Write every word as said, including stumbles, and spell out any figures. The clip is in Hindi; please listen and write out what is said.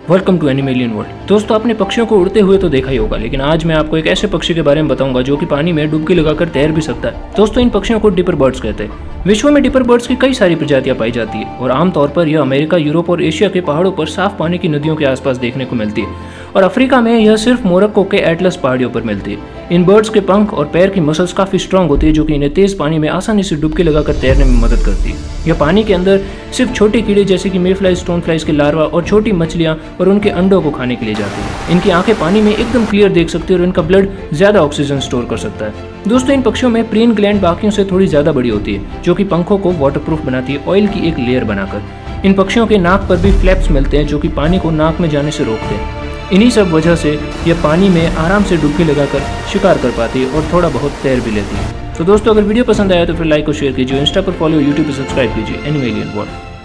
Welcome to एनिमलियन world. दोस्तों, आपने पक्षियों को उड़ते हुए तो देखा ही होगा, लेकिन आज मैं आपको एक ऐसे पक्षी के बारे में बताऊंगा जो कि पानी में डुबकी लगाकर तैर भी सकता है। दोस्तों, इन पक्षियों को डिपर बर्ड्स कहते हैं। विश्व में डिपर बर्ड्स की कई सारी प्रजातियां पाई जाती है और आमतौर पर यह अमेरिका, यूरोप और एशिया के पहाड़ों पर साफ पानी की नदियों के आसपास देखने को मिलती है और अफ्रीका में यह सिर्फ मोरक्को के एटलस पहाड़ियों पर मिलती है। इन बर्ड्स के पंख और पैर की मसल्स काफी स्ट्रांग होती है जो कि इन्हें तेज पानी में आसानी से डुबकी लगाकर तैरने में मदद करती है। यह पानी के अंदर सिर्फ छोटे कीड़े जैसे कि मेफ्लाई, स्टोन फ्लाइज के लार्वा और छोटी मछलियां और उनके अंडों को खाने के लिए जाती है। इनकी आंखें पानी में एकदम क्लियर देख सकती है और इनका ब्लड ज्यादा ऑक्सीजन स्टोर कर सकता है। दोस्तों, इन पक्षियों में प्रीन ग्लैंड बाकियों से थोड़ी ज्यादा बड़ी होती है जो कि पंखों को वाटरप्रूफ बनाती है ऑयल की एक लेयर बनाकर। इन पक्षियों के नाक पर भी फ्लैप्स मिलते हैं जो कि पानी को नाक में जाने से रोकते हैं। इन्हीं सब वजह से यह पानी में आराम से डुबकी लगाकर शिकार कर पाती है और थोड़ा बहुत तैर भी लेती है। तो दोस्तों, अगर वीडियो पसंद आया तो फिर लाइक और शेयर कीजिए, इंस्टा पर फॉलो, यूट्यूब पर सब्सक्राइब कीजिए एनिमलियन वर्ल्ड।